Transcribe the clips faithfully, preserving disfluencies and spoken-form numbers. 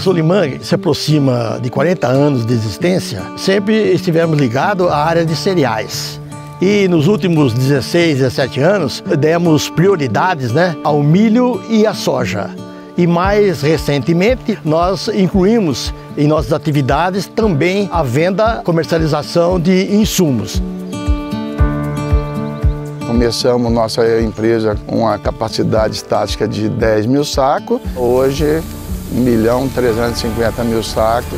Soliman se aproxima de quarenta anos de existência. Sempre estivemos ligados à área de cereais. E nos últimos dezesseis, dezessete anos, demos prioridades, né, ao milho e à soja. E mais recentemente, nós incluímos em nossas atividades também a venda e comercialização de insumos. Começamos nossa empresa com uma capacidade estática de dez mil sacos. Hoje, um milhão trezentos e cinquenta mil sacos.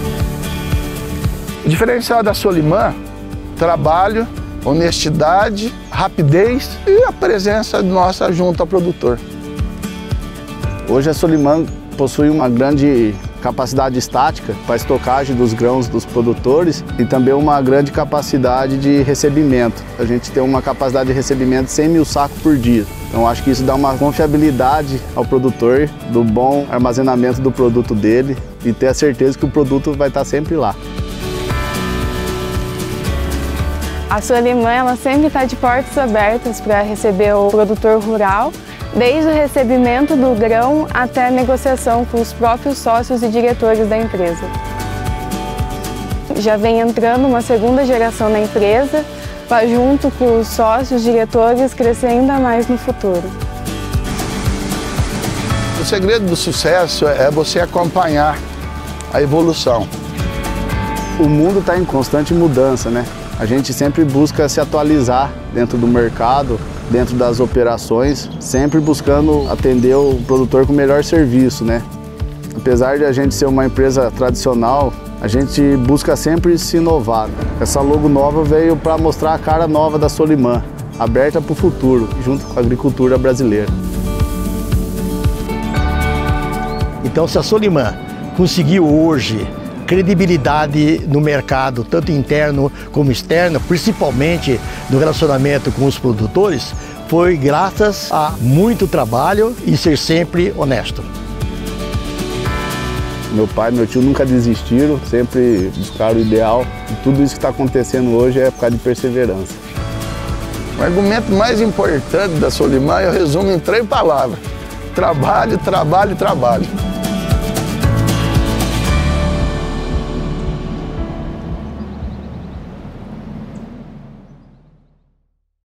O diferencial da Soliman, trabalho, honestidade, rapidez e a presença nossa junto ao produtor. Hoje a Soliman possui uma grande capacidade estática para estocagem dos grãos dos produtores e também uma grande capacidade de recebimento. A gente tem uma capacidade de recebimento de cem mil sacos por dia. Então acho que isso dá uma confiabilidade ao produtor do bom armazenamento do produto dele e ter a certeza que o produto vai estar sempre lá. A Soliman ela sempre está de portas abertas para receber o produtor rural, desde o recebimento do grão até a negociação com os próprios sócios e diretores da empresa. Já vem entrando uma segunda geração na empresa, para junto com os sócios, diretores, crescer ainda mais no futuro. O segredo do sucesso é você acompanhar a evolução. O mundo está em constante mudança, né? A gente sempre busca se atualizar dentro do mercado, dentro das operações, sempre buscando atender o produtor com o melhor serviço, né? Apesar de a gente ser uma empresa tradicional, a gente busca sempre se inovar. Essa logo nova veio para mostrar a cara nova da Soliman, aberta para o futuro, junto com a agricultura brasileira. Então, se a Soliman conseguiu hoje credibilidade no mercado, tanto interno como externo, principalmente no relacionamento com os produtores, foi graças a muito trabalho e ser sempre honesto. Meu pai e meu tio nunca desistiram, sempre buscaram o ideal. E tudo isso que está acontecendo hoje é por causa de perseverança. O argumento mais importante da Soliman eu resumo em três palavras: trabalho, trabalho, trabalho.